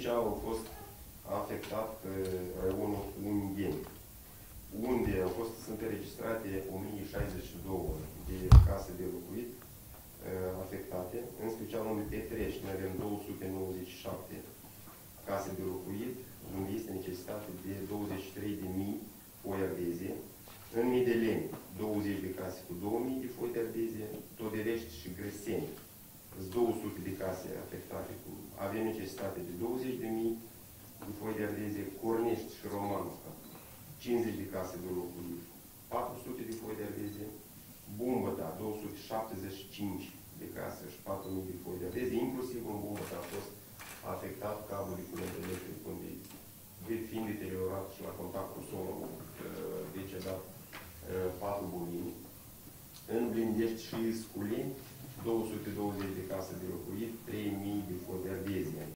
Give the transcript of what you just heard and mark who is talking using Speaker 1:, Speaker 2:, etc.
Speaker 1: special a fost afectat raionul Ungheni, unde sunt înregistrate 1062 de case de locuit afectate, în special unde pe Trești noi avem 297 case de locuit, unde este necesitate de 23.000 foi ardeze. În Mideleni, 20 de case cu 2.000 de foi de ardeze, Toderești și Grăseni, 200 de case afectate cu, avem necesitate de 20.000 de foi de ardeze, Cornești și Romanska, 50 de case de locuit, 400 de foi de ardeze, Bumbăta, 275 de case și 4.000 de foi de ardeze, inclusiv în Bumbăta a fost afectat cablul de curent electric, unde fiind deteriorat și la contact cu solul decedat 4 bovini. În Blindești și Sculeni, 220 de case de locuit, 3.000 de foi de ardeze.